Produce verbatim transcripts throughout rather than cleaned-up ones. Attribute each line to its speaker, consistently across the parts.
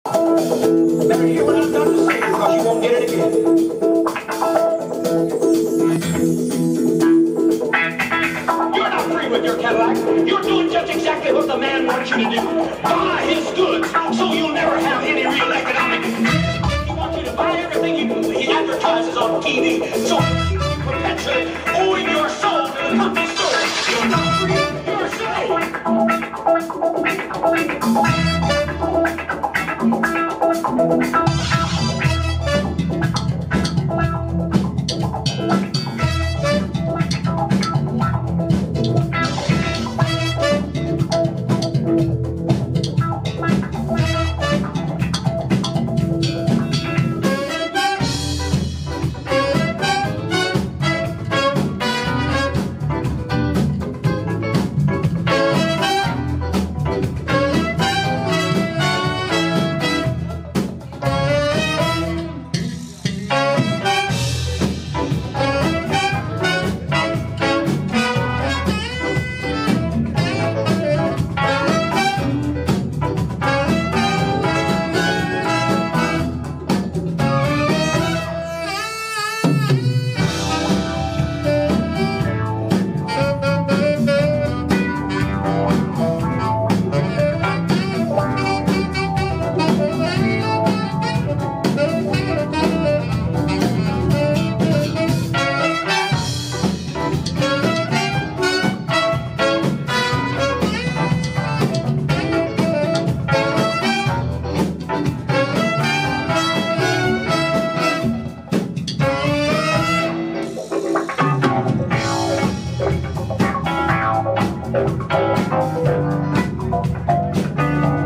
Speaker 1: Better hear what I'm done to say because you won't get it again. You're not free with your Cadillac. You're doing just exactly what the man wants you to do. Buy his goods so you'll never have any real economic. He wants you to buy everything he, he advertises on T V. So you perpetually owing your soul to the company store. You're not free. You're a slave.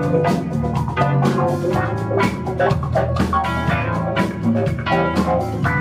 Speaker 1: Thank you.